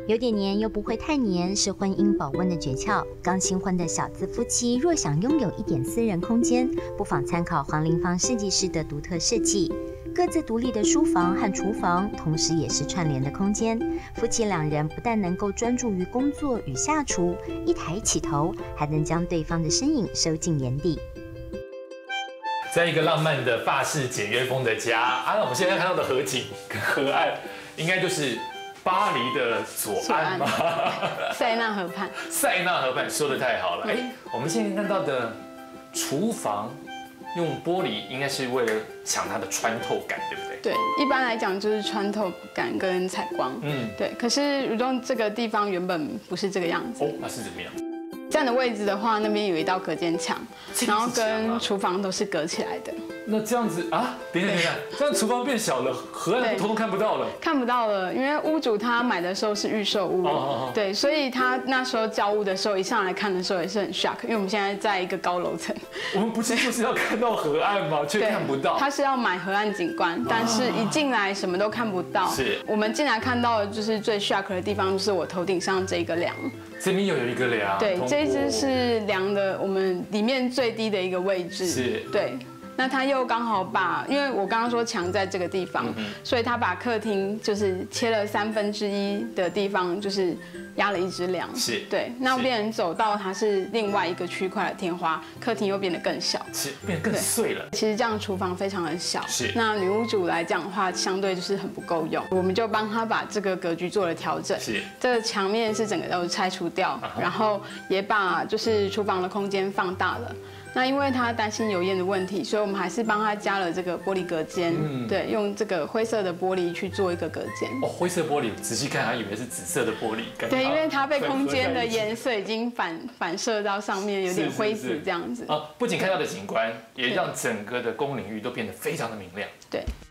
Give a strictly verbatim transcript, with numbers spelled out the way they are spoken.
有点黏又不会太黏，是婚姻保温的诀窍。刚新婚的小资夫妻若想拥有一点私人空间，不妨参考黄凌芳设计师的独特设计。各自独立的书房和厨房，同时也是串联的空间。夫妻两人不但能够专注于工作与下厨，一抬起头还能将对方的身影收进眼底。 在一个浪漫的法式简约风的家啊，那我们现在看到的河景跟河岸，应该就是巴黎的左岸吗？ 塞纳河畔。 塞纳河畔说得太好了。哎、欸，我们现在看到的厨房用玻璃，应该是为了抢它的穿透感，对不对？ 对，一般来讲就是穿透感跟采光。嗯，对。可是蠕动这个地方原本不是这个样子。 哦，那是怎么样？ 这样的位置的话，那边有一道隔间墙，然后跟厨房都是隔起来的。 那这样子啊，等一下等一下，这样厨房变小了，河岸通通看不到了。 看不到了，因为屋主他买的时候是预售屋，哦、对，所以他那时候交屋的时候，一上来看的时候也是很 shock， 因为我们现在在一个高楼层。 我们不是就是要看到河岸吗？却看不到。 他是要买河岸景观，但是一进来什么都看不到。 是， 我们进来看到的就是最 shock 的地方，就是我头顶上这个梁。 这边又有一个梁。 对，这一只是梁的，我们里面最低的一个位置。 是， 对。那他又刚好把，因为我刚刚说墙在这个地方，嗯、所以他把客厅就是切了三分之一的地方，就是压了一只梁。 是， 对。那变成走到它是另外一个区块的天花，客厅又变得更小， 是变得更碎了。 其实这样厨房非常的小， 是。 那女屋主来讲的话，相对就是很不够用，我们就帮他把这个格局做了调整。 是。 这个墙面是整个都拆除掉，啊、然后也把就是厨房的空间放大了。那因为他担心油烟的问题，所以我们还是帮他加了这个玻璃隔间，嗯、对，用这个灰色的玻璃去做一个隔间。 哦，灰色玻璃，仔细看还以为是紫色的玻璃。 对，因为它被空间的颜色已经反反射到上面，有点灰紫这样子。 啊，不仅看到的景观，也让整个的公领域都变得非常的明亮。 对。